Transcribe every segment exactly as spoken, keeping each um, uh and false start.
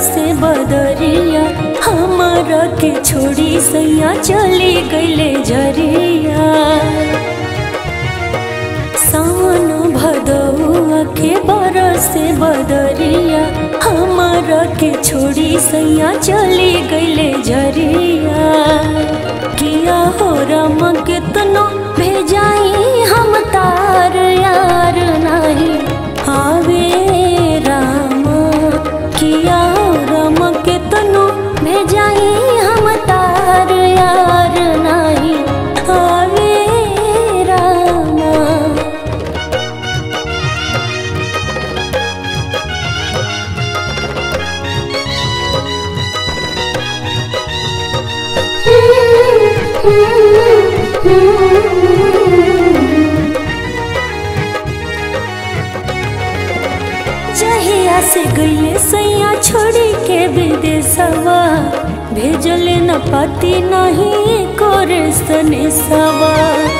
बरसे बदरिया, हमारा के छोड़ी सैया चली गईले झरिया। सावन भदौआ के बरसे बदरिया, हमारा के छोड़ी सैया चली गईले झरिया। किया हो राम कितनो भेजाई हम तार, यार नहीं आवे राम। किया हो राम कितनो भेजाई हम तार, यार नहीं आवे राम। जहिया से गईले सैया छोड़ी के विदेशवा, भेजले न पाती नहीं कोरे सनेसवा।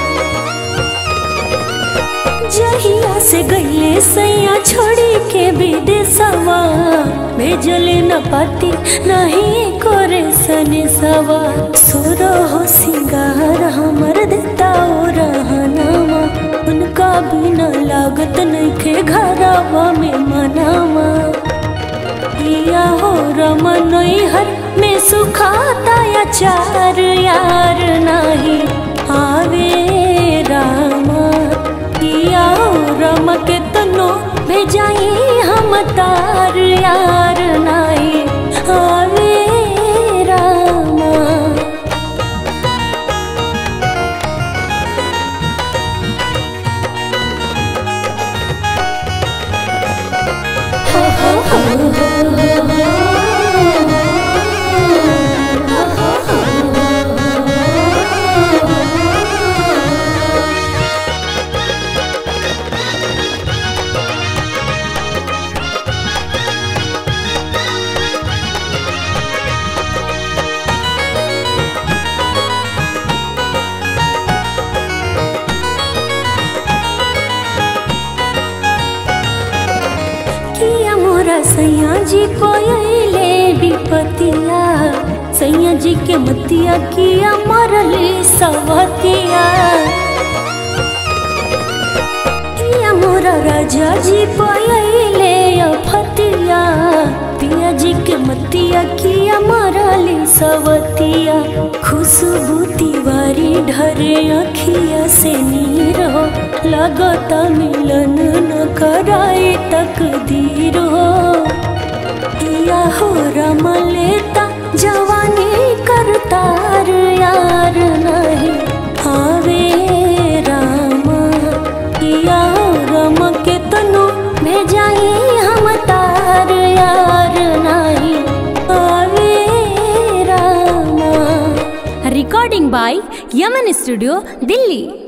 जहिया से गईले सैया छोड़ी के विदेशवा, भेजले न पाती नहीं कोरे सनेसवा। सुर हो सिंगार हमर देता ओ रहनामा, उनका बिना लागत नइखे घरवा में मनावा। किया हो राम नैहर में सुखाता अचार, यार नहीं आवे राम। किया हो राम कितनो भेजाई हम तार, यार नहीं आवे राम। सैया जी कोयले विपतिया, सैया जी के मतिया किया मरली सवतिया। किया मोरा राजा जी कोयले अफतिया, पिया जी के मतिया किया मरली सवतिया। खुशबू तिवारी ढरे अखिया से नीर हो, लगता मिलन न कराई तकदीर हो। किया हो राम लेता जवानी करतार, यार नहीं आवे राम। किया हो राम कितनो भेजाई हम तार, यार नहीं आवे Ram. Recording by Yaman studio, Delhi.